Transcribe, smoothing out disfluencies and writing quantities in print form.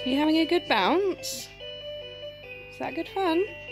You having a good bounce? Is that good fun?